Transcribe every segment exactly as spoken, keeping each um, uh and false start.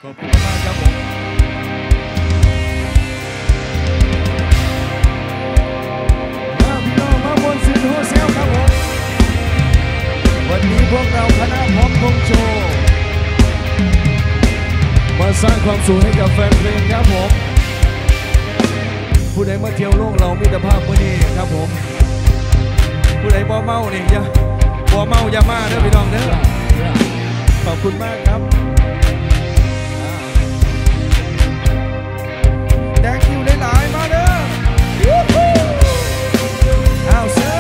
ขอบคุณมากครับผมมาพี่น้องมาบนสินโฮเซลครับผมวันนี้พวกเราคณะพร้อมวงโชว์มาสร้างความสุขให้กับแฟนเพลงครับผมผู้ใดมาเที่ยวโลกเรามิตรภาพวันนี้ครับผมผู้ใดบ่เมานี่อย่าบ่เมาอย่ามาเด้อพี่น้องเด้อขอบคุณมากครับแดงคิวได้หลายมาเด้อเอาเสือ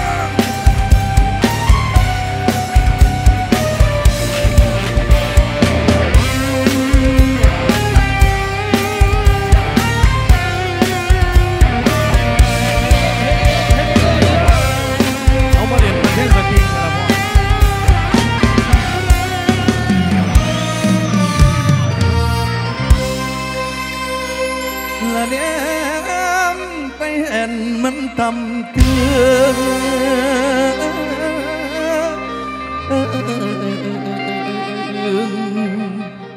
เอามาเรียนประเทศสติงครับพ่อละเนี่ยไปเห็นมันทำเตือน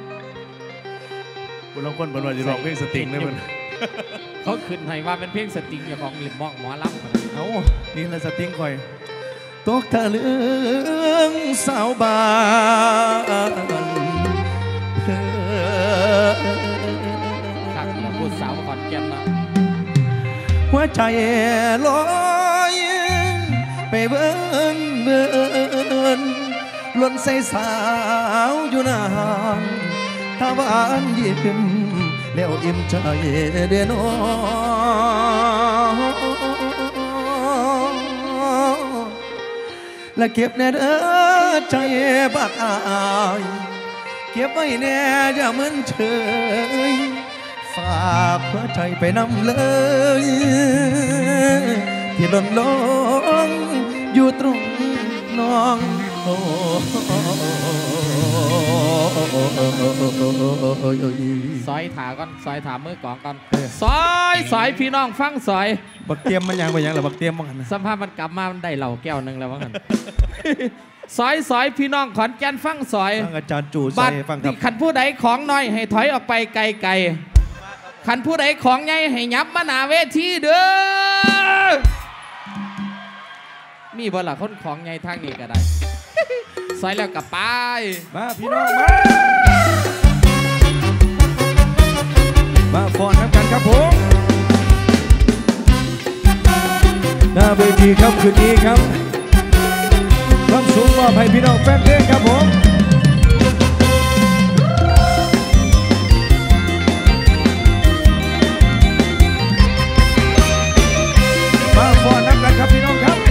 คุณลองคนบนวันจะร้องเพลงสติงได้มั้ยเขาขึ้นให้ว่าเป็นเพลงสติงอย่าของหลิมมองหมอลำเอานี่ละสติงคอยตกทะลึงสาวบ้านขักแล้วพูดสาวขอนแก่นมาหัวใจลอยไปเบิ้นเบิ้นล้นใส่สาวอยู่นานถ้าบ้านยิ้มแล้วอิ่มใจเดนอและเก็บแน่เด้อใจบักอายเก็บไว้แน่อย่าเหมือนเฉยฝากหัวใจไปนำเลยที่หล่นลงอยู่ตรงน้องโอ้ซอยถาก่อนซอยถามือกองก่อนซอยซอยพี่น้องฟังซอยบักเตรียมมันยังไปยังหรอบักเตรียมมั้งสัมภาษณ์มันกลับมามันได้เหล่าแก้วหนึ่งแล้วมั้งซอยซอยพี่น้องขอนแก่นฟังซอยอาจารย์จู่ใส่ฟังครับขันผู้ใดของน้อยให้ถอยออกไปไกลๆขันผู้ใดของใหญ่ให้ยับมาหนาเวทีเด้อมีบ่ล่ะคนของใหญ่ทางนี้ก็ได้ซอยแล้วกับไปมาพี่น้องมามาฟอนน้ำกันครับผมหน้าเวทีครับคืนนี้ครับความสูงมอบให้พี่น้องแฟนเพลงครับผมมาฟอนน้ำกันครับพี่น้องครับ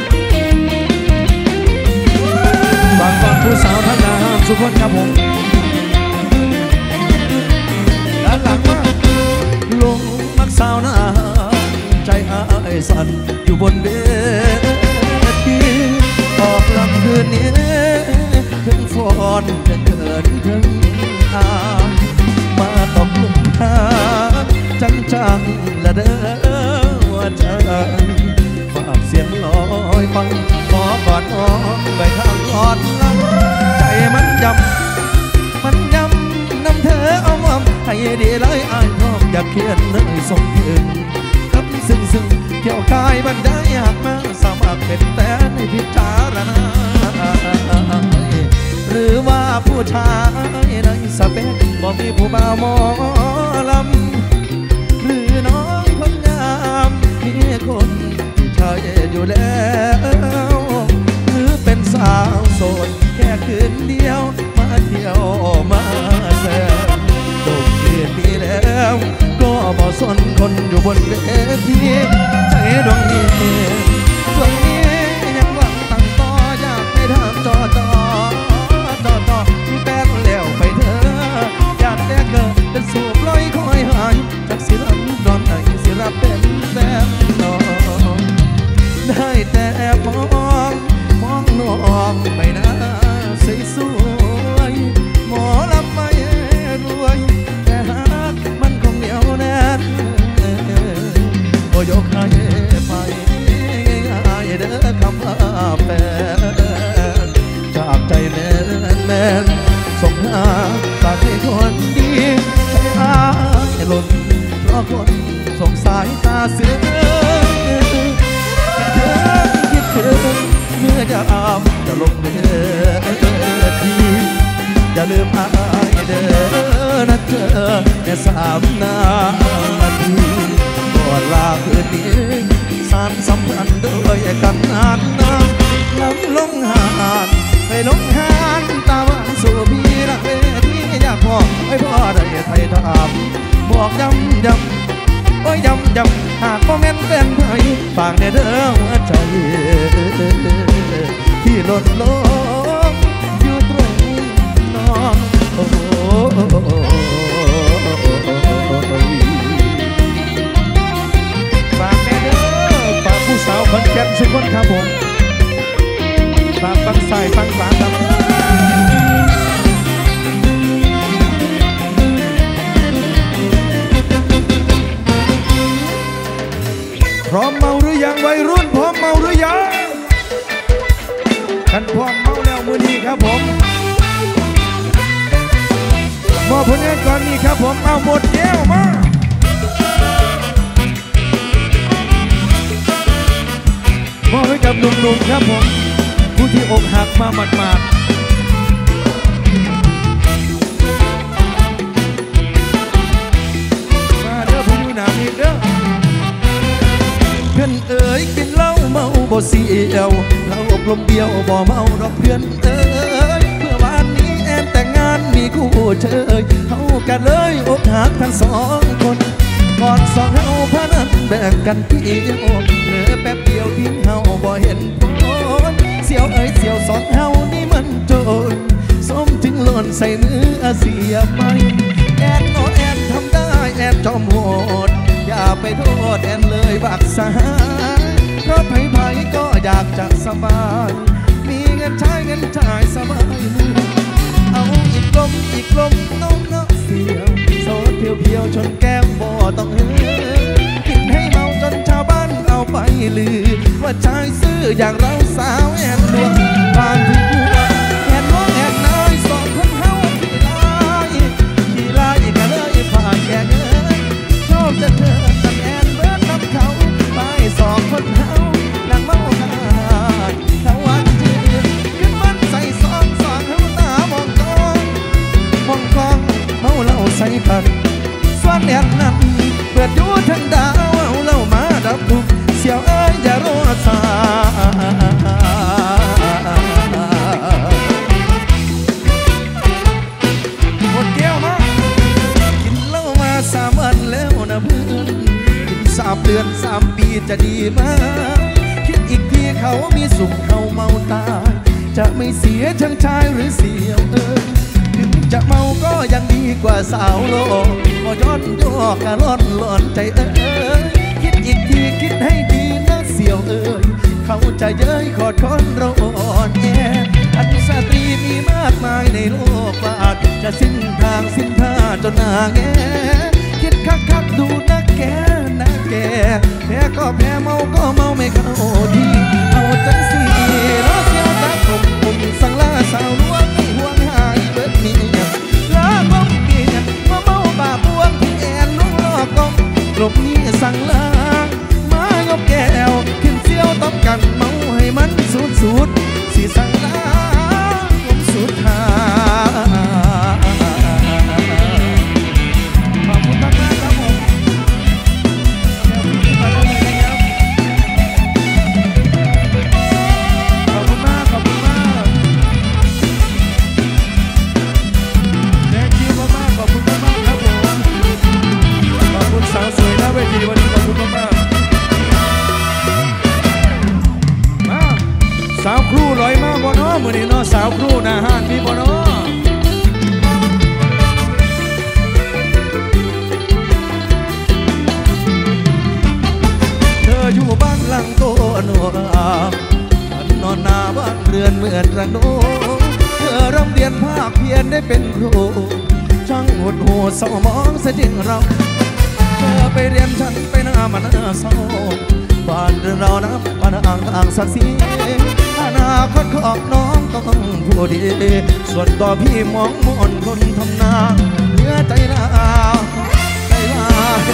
บางตอนผู้สาวท่านน้ำสุพจน์ครับผมด้านหลังมาลงมักสาวน้ำใจอายสั่นอยู่บนเวทีออกลำคืนนี้ถึงฝนจะเกิดถึงอามาตกลุ่มหาจังจังละเด้อว่าใจฝากเสียงลอยฟังขอกอดอ้อไปข้างกอดหลังใจมันยำมันยำน้ำเธอเอาอมให้ดีเลยอายพร้อมอยากเขียนเลยส่งถึงครับซึ้งซึ้งเกี่ยวกายบันไดอยากมาสมัครเป็นแต่ในพิจารณาหรือว่าผู้ชายในสเปคบ่มีผู้บ่าวหมอลำหรือน้องคนงามมีคนที่ชายอยู่แล้วหรือเป็นสาวโสดแค่คืนเดียวมาเที่ยวมาแซวโดนเปลี่ยนไปแล้วก็บ่สนคนอยู่บนเวทีใจดวงนี้ดวงนี้ยังหวังตั้งต่ออยากให้ทำจอจอจอจอแป้งแล้วไปเถอะอยากแต่เกิดเป็นสูบลอยคอยหายจากสิลันนอนไหนสิรับเป็นแบบนอนได้แต่มองมองน้องไม่น่าสวยสวยหมอลำไม่รวยแต่หากมันคงเหนียวแน่นโอยกให้ไปคนส่งสายตาเสือคิดถึงเมื่อจะอาบจะลงเรือทีอย่าลืมอายเด้อนะเธอแค่สามนาทีก่อนลาคืนนี้สารสัมพันธ์ด้วยกันนานนานล้ำลงหานไปลงหานตาหวานสู่พี่รักเวทีอยากบอกให้พ่อได้ไทยถามบอกย้ำย้ำโอ้ยย้ำย้ำหากพ่อแม่นเป็นไผฝากในเด้อหัวใจที่หล่นลงอยู่ตรงน้องโอ้ฝากในเด้อฝากผู้สาวคนแก่นทุกคนครับผมฝากฟังสายฟังฝาครับพร้อมเมาหรือยังวัยรุ่นพร้อมเมาหรือยังท่านพร้อมเมาแล้วมือนี้ครับผมมอบผลงานก่อนนี้ครับผมเอาหมดแก้วมามอบให้กับหนุ่มๆครับผมผู้ที่อกหักมาหมาดๆมาเด้อผู้อยู่หนามีเด้อเพื่อนเอ๋ยกินเหล้าเมาบ่เสียวเราอบรมเดียวบ่เมาดอกเพื่อนเอ๋ยเมื่อวานนี้แอนแต่งงานมีคู่เชยเขากันเลยอกหักทั้งสองคนก่อนสองเฮาพานั้นแบ่งกันเที่ยวเหลือแป๊บเดียวทิ้งเฮาบ่เห็นผลเสียวเอ๋ยเสียวสอนเฮานี่มันโจรส้มถึงหล่นใส่มือเสียไปแอนโนแอนทำได้แอนจอมโหดอย่าไปโทษแอนเลยบักสาเพราะไผๆก็อยากจะสบายมีเงินใช้เงินจ่ายสบายมือเอาอีกลมอีกลมน้องน้องเสียวโซดเพียวเพียวชนแก้มบ่ต้องเฮ้กินให้เมาจนชาวบ้านเอาไปลือว่าชายซื่ออย่างเราสาวแอนดวงผ่านที่หัวแอนน้องแอนน้อยสองคนเฮาขี่ลายขี่ลายกันเลยผ่านแก่เงินชอบจะเธอแต่แอนเบิร์ดน้ำเขาไปสองคนเฮานั่งเมาหาดถ้าวันจืดขึ้นมันใส่สองสองเฮาตามองกองมองกองเมาเหล้าใส่กันส่วนแอนนั้นเปิดอยู่ทั้งดาวเอาเหล้ามาดับทุกเสียวเอ้ยอย่ารอสาหมดแก้วมากินเหล้ามาสามวันแล้วนะเพื่อนกินสามเดือนสามปีจะดีไหมคิดอีกทีเขามีสุขเขาเมาตายจะไม่เสียทั้งชายหรือเสียวเอ้ยถึงจะเมาก็ยังดีกว่าสาวโลกก็ย้อนยอกกะร้อนหลอนใจเอ้ยคิดอีกทีคิดให้ดีนะเสียวเอ้ยเขาจะเย้ยขอดค้อนเราอ่อนแออันสตรีมีมากมายในโลกว่าอาจจะสิ้นทางสิ้นท่าจนหน้าแงคิดคักคักดูนะแกนะแกแพ้ก็แพ้เมาก็เมาไม่เข้าทีเอาจังสีรอเสียวตาคมคมสังลาสาวล้วนไม่ห่วงหายเบิดนี้ลาบ้องเกียรมาเมาบาบวงที่แอนลุงลอกกองกลบนี้สั่งลามายกแก้วขึ้นเสียวต้องกันเมาให้มันสุดสุดสีสั่งลาผมสุดทาขอบคุณมากครับผมขอบคุณมากขอบคุณมากแรงคิวมากๆขอบคุณมากครับผมขอบคุณสาวสวยหน้าเวทีวันนี้ขอบคุณมากๆมาสาวครูลอยมาบ่เนาะมื้อนี้เนาะสาวครูหน้าห้านมีบ่เนาะเธออยู่บ้านหลังโตโนอาฉันนอนหน้าบ้านเรือนเหมือนระโนเธอร่ำเรียนภาคเพียรได้เป็นครูช่างหดหูเศร้ามองเสียจริงเราเธอไปเรียนฉันไปหน้ามันหน้าเศร้าบ้านเรือนเรานะบ้านอ่างอ่างสักสีอนาคตของน้องต้องผู้ดีส่วนต่อพี่มองมนคนทำนาเนื้อใจลาใจลาเห็นน้องจ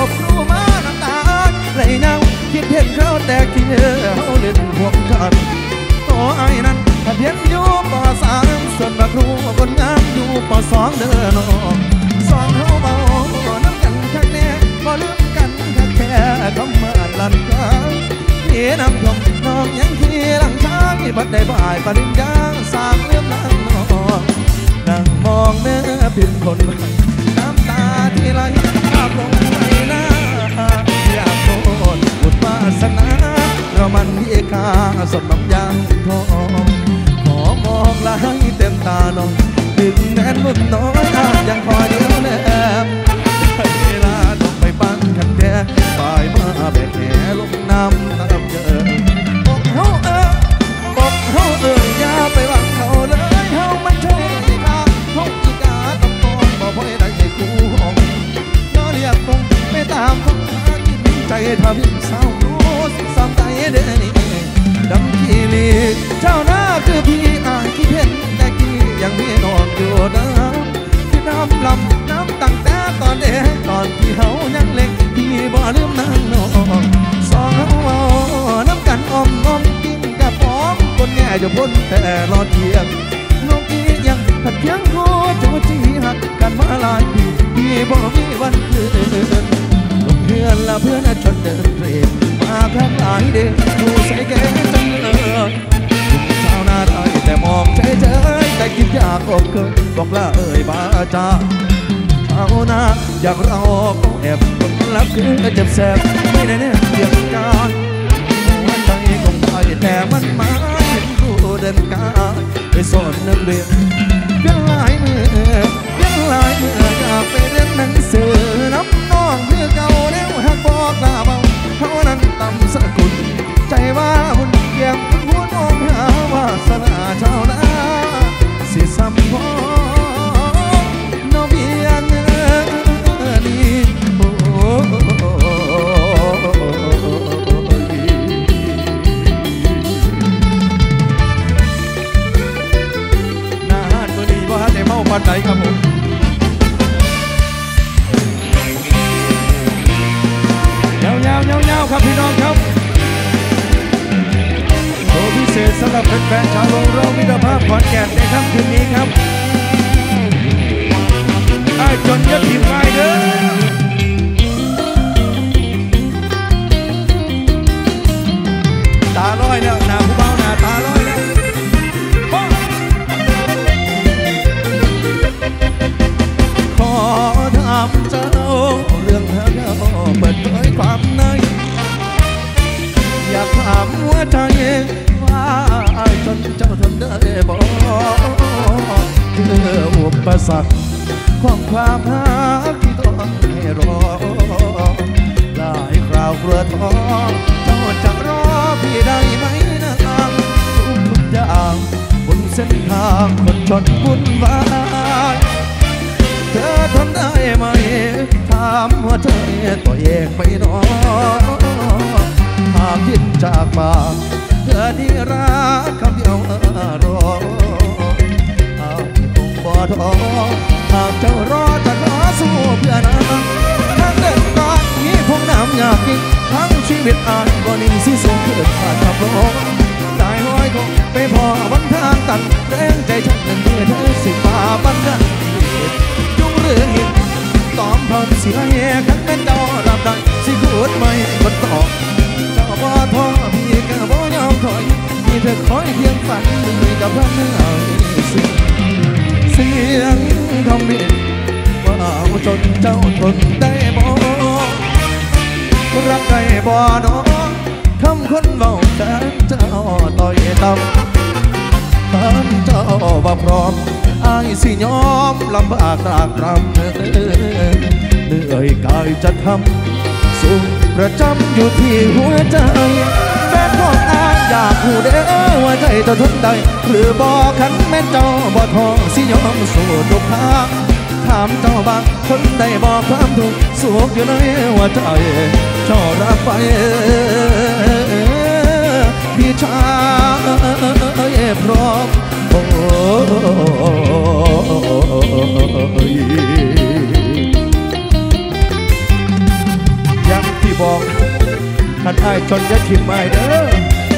บรู้มาน้ำตาไหลเน่าคิดเห็นเขาแต่คิดเขาเล่นห่วงกันตัวไอ้นั้นถ้าเพียนอยู่ปอสามส่วนบักรู้คนงามอยู่ปอสองเด้อน้องสองเขาเบาน้ำกันข้างแน่บ่ลืมกันแค่คำมาลันกันนี่น้ำท่วมน้องยังที่หลังช้างบัดได้บ่ายปริญญาสามเลื่อมนางน้องนั่งมองเนื้อเป็นคนใหม่น้ำตาที่ไหลอาบลงไปหน้าอยากโทษบุญวาสนาเรามันที่กาสดน้ำยางทองขอมองลายเต็มตาน้องดึงแน่นรุ่นน้อยยังคอยเดียวแนบเวลาต้องไปปั้นกันแท้ปลายมาแบกแหลงน้ำน้ำเจอบอกเฮาเออบอกเฮาเอออย่าไปหวังเขาเลยเฮามันช่วยได้ค่ะห้องอีกาต้องตอนบอกพ่อได้ให้กูห้องย้อนเรียกตรงไม่ตามเขาใจทำให้เศร้ารู้สามใจเด่นดำขี้ลีเจ้าหน้าคือพี่อ่านที่เห็นแต่กี้ยังมีนอนอยู่นะที่น้ำลำน้ำตั้งแต่ตอนเด็กตอนที่เขายังเล็กพี่บ่ลืมนั่งนอนสองเอาน้ำกันอ้อมอ้อมกินกับพร้อมคนแง่จะพ้นแต่รอเที่ยงน้องกี้ยังถัดเที่ยงโคจูจีหักกันมาหลายปีพี่บ่มีวันคืนเพื่อนละเพื่อนจนเดินเรียนมาแค่หลายเดือนดูใส่แก่จังเลยชาวนาไทยแต่มองเฉยเฉยแต่คิดอยากอบเกินบอกละเอ่ยบาจาชาวนาอยากเราก็แอบคนรับคือเจ็บแสบไม่ได้เนี่ยเกี่ยวกันหัวใจคงไปแต่มันมาเห็นกูเดินกายไปสอนนักเรียนเพียงหลายมือเพียงหลายมืออยากไปเรียนหนังสือน้ำน้องคือเก่าแล้วหักบอกลาเบาเขานั้นต่ำสกุลใจว่าหุ่นเยี่ยมหุ่นหัวมองหาว่าสนาชาวนาสิสัมพอนเบียนนี่โอ้นาฮันตัวนี้ว่าได้เมาปันไหนครับผมยาวๆยาวๆครับพี่น้องครับโชว์พิเศษสำหรับแฟนๆชาวโรงเรามิตรภาพขอนแก่นในค่ำคืนนี้ครับไอ้จนยศทีมไฟเด้อตาลอยแล้วหน้าผู้เบาหน้าตาลอยแล้วขอถามเจ้าเรื่องเธอเปิดเผยความในอยากถามหัวใจว่าจนเจ้าทนได้บ่คืออุปสรรคของความรักที่ต้องให้รอหลายคราวกลัวท้อเจ้าจะรอพี่ได้ไหมนะทุกทุกอย่างบนเส้นทางคนชนวุ่นวายเธอทนได้ไหมถามหัวใจตัวเองไปนอนหากยินจากปากเธอที่รักคำเดียวรอหากคงบ่ท้อหากเจ้ารอจะขอสู้เพื่อนางทั้งเดินตอนนี้คงน้ำอยากกินทั้งชีวิตอ่านบ่นิ่งสิสูงขึ้นผ่านขับรถได้ห้อยคงไปพอวันทางตันแรงใจฉันนั้นเมื่อเธอสิฝ่าบันดันจุงเรื่องหินตอมพอนสิละแย่ขันเป็นเจ้ารับได้สิขุดไม่บนตอกเจ้าบ่ท้อพี่ก็บ่ยอมถอยมีเธอคอยเพียงฝันมีกับพระเนื้อเสียงทองบินว่าจนเจ้าทนได้บ่รักได้บ่น้องคำคนเบาแต่เจ้าต่อยต่ำตอนเจ้าบ่พร้อมอายสิยอมลำบากตรากตรำเหนื่อยกายจะทำสูงประจำอยู่ที่หัวใจแฟนของอายอยากหูเด้อว่าใจเจ้าทนได้หรือบ่ขันแม่นเจ้าบ่ทองสิยอมสู้ทุกทางถามเจ้าบางคนได้บอกความทุกข์สุขอยู่ในหัวใจเจ้ารับไปพี่ชายพร้อมโอ้ยดไอ้จนจะถิ่มไอ้เด้อ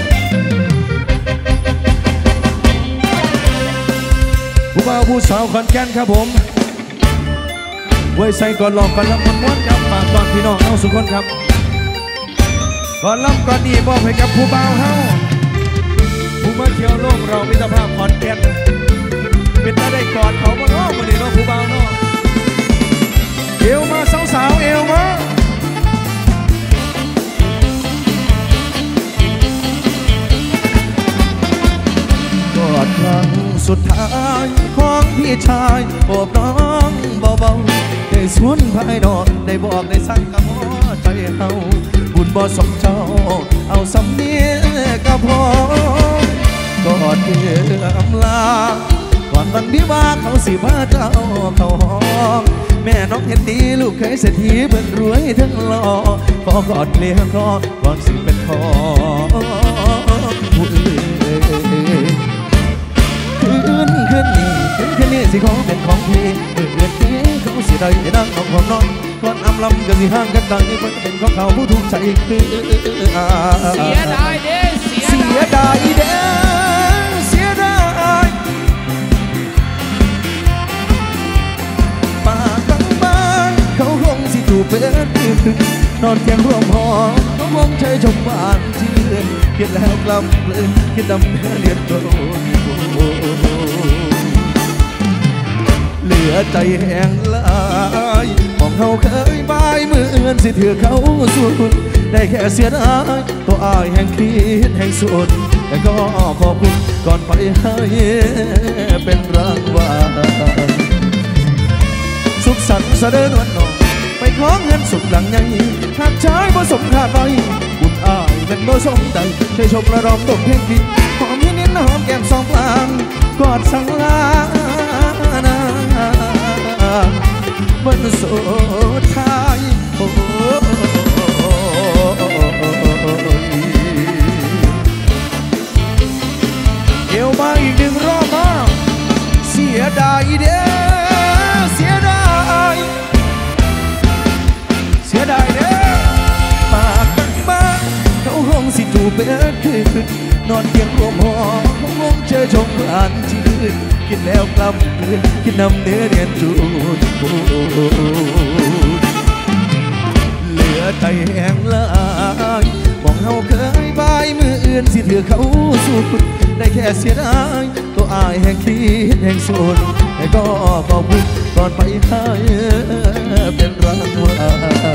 ผู้บ่าวผู้สาวขอนแก่นครับผมไว้ใส่ก่อนหลอกก่อนลำมันม้วนครับฝากตอนพี่น้องเอาสุขคนครับก่อนลำก่อนดีบอกให้กับผู้บ่าวเฮาผู้มาเที่ยวโลกเรามิตรภาพขอนแก่นเป็นตาได้กอดเขาบ่เนาะมื้อนี้เนาะผู้บ่าวเนาะเอวมาสาวๆเอวมากอดครั้งสุดท้ายของพี่ชายโอบน้องเบาๆได้สวนภายนอกได้บอกได้สั่งกับหัวใจเฮาบุญบ่สมเจ้าเอาสำเนียก็พอกอดเพื่ออำลาก่อนวันวิวาเขาสิพาเจ้าเข้าห้องแม่น้องเห็นดีลูกเคยเศรษฐีเบิ่งรวยทั้งหล่อขอกอดเลี้ยงคอก่อนสิเป็นคอผู้อื่นคืนคืนนี้คืนคืนนี้สิของเป็นของพี่เอื่นนี้เขาสิได้นั่งของผมน้องก่อนอำลำก็สิห่างกันได้มันเป็นของเขาผู้ถูกใจคือเสียดายเด้เสียดายเด้เสียดายปากบางบ้านเขาคงสิถูกเป็นนอนเตียงร่วมหอเขามองใจชมบ้านที่เลื่อนคิดแล้วกลับเลื่อนคิดดำเนื้อเลียนโตเหลือใจแห้งลายมองเขาเคยบายมือเอื่นสิถือเขาสุดได้แค่เสียดายตัวอายแห่งคิดแห่งสุดแต่ก็ขอบคุณก่อนไปให้เป็นรางวัลสุขสันต์เสด็จวันนองไปคล้องเงินสุขหลังใหญ่หากชายบ่สมคาดไว้บุญอายเป็นบ่สมใจเคยชมระดมตกเพลงกินหอมนิดนิดหอมแก้มสองกลางกอดสังลาวันสุดท้ายโอ้เดี๋ยวมาอีกหนึ่งรอบมาเสียดายเด้อเสียดายเสียดายเด้อปากบังบ้าเขาคงสิจูบเบ็ดคืนนอนเตียงรวมหอเขาคงเจอชมผ่านชื่นคิดแล้วกลับคืนคิดนำเนื้อเรียนจูดเหลือใจแห้งลายมองเขาเคยบายมืออื่นสิถือเขาสุดได้แค่เสียดายตัวอายแห่งคิดแห่งสุดแต่ก็ขอบคุณก่อนไปให้เป็นรางวัล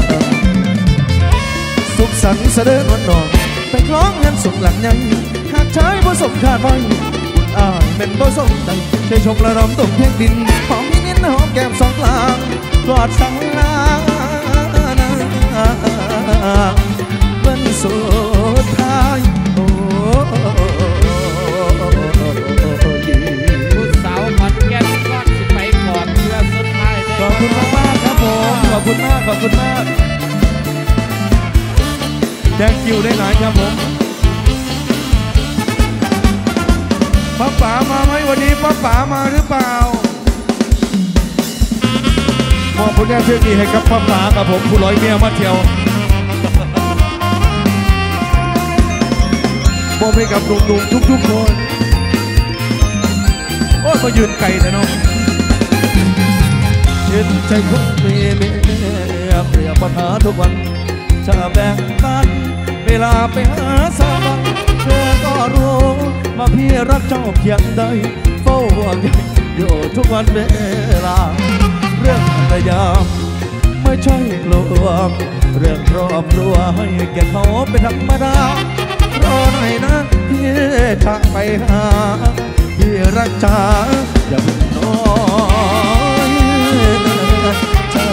สุขสันต์เสด็จวันนองไปคล้องเงินสุขหลังใหญ่หากใช้บ่สมคาดไว้บุญอายเป็นบ่สมใจเคยชมระดมตกเพียงดินหอมนิดหอมแก้มสองกลางกอดสังลาวันสุดท้ายโอ้ผู้สาวขอนแก่นก่อนสิไปกอดเพื่อสุดท้ายขอบคุณมากครับผมขอบคุณมากขอบคุณมากแจ้งคิวได้หลายครับผมป้าป๋ามาไหมวันนี้ป้าป๋ามาหรือเปล่ามอบผลงานเพลงนี้ให้กับป้าป๋ากับผมผู้ร้อยเมียมาเที่ยวมอบให้กับหนุ่มๆทุกๆคนโอ้ยมายืนไกลแต่น้องเห็นใจคนมีเมียเปรียบปัญหาทุกวันจะแบ่งปันเวลาไปหาสาวเธอก็รู้ว่าพี่รักเจ้าเพียงใดเฝ้าห่วงใยอยู่ทุกวันเวลาเรื่องพยายามไม่ใช่กลัวเรื่องครอบครัวให้แก่เขาเป็นธรรมดารอหน่อยนะพี่จะไปหาพี่รักจ้าอย่าเพิ่งน้อยจ้า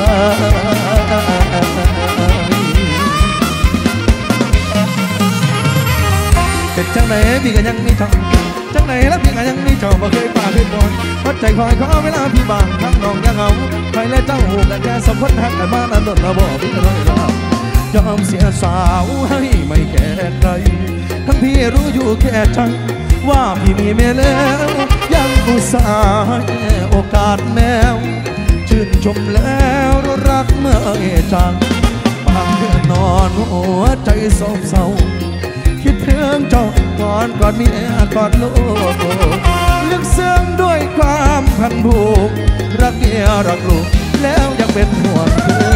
เป็นจังไหนพี่ก็ยังมีทางจังไหนแล้วพี่ก็ยังมีเจ้าบ่เคยป่าเคยบอนวัดใจคอยขอเวลาพี่บางทั้งน้องยังเอาใครและเจ้าหูกันแค่สมคนหักกันมาแล้วหล่นระบอกพี่ก็ร้อยรอบยอมเสียสาวให้ไม่แก่ใครทั้งพี่รู้อยู่แค่ใจว่าพี่มีเมียแล้วยังอุตส่าห์โอกาสแนวชื่นชมแล้วรักเมื่อจางบางเดือนนอนหัวใจโศกเศร้าคิดถึงเจ้าก่อนกอดเมียกอดลูกลึกซึ้งด้วยความพันผูกรักเมียรักลูกแล้วยังเป็นห่วงเธอ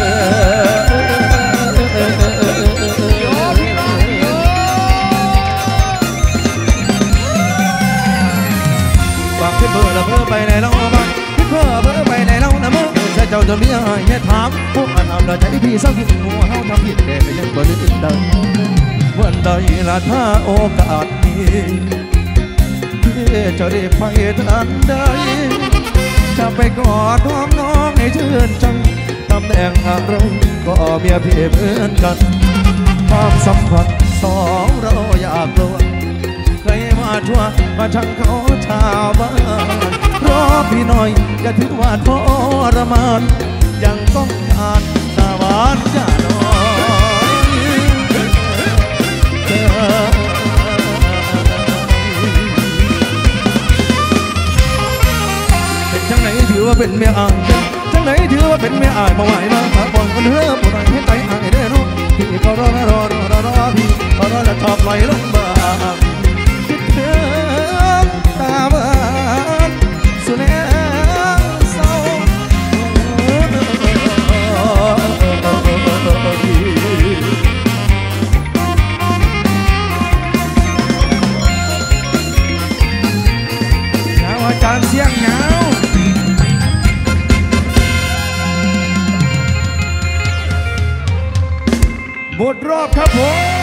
ฟังขึ้นเบอร์ละเบอร์ไปไหนเล่าบ้างขึ้นเบอร์เบอร์ไปไหนเล่านะเมื่อใช่เจ้าจนมีอะไรให้ถามพวกมันทำเราใจพี่สักทีหัวเฮาทำผิดแต่ไม่ยังบ่ลืมเดิมวันใดละถ้าโอกาสนี้พี่จะได้ไปทันใดจะไปกอดน้องน้องให้ชื่นใจตำแหน่งอะไรก็เมียพี่เหมือนกันความสัมพันธ์สองเราอยากลวงใครมาชั่วมาชังเขาชาวบ้านรอพี่หน่อยอย่าถือว่าทรมานยังต้องการหน้าหวานจะนอนเป็นจังไหนถือว่าเป็นเมียอายจังไหนถือว่าเป็นเมียอายมาไหวมาหาบอกกันเถอะปวดหน่อยให้ใจอายได้รู้พี่ก็รอรอรอรอรอพี่ก็รอแล้วชอบไหลลงบ้างคิดถึงตาบ้านสุดแล้วเศร้าอาจารย์เสียงหนาวหมดรอบครับผม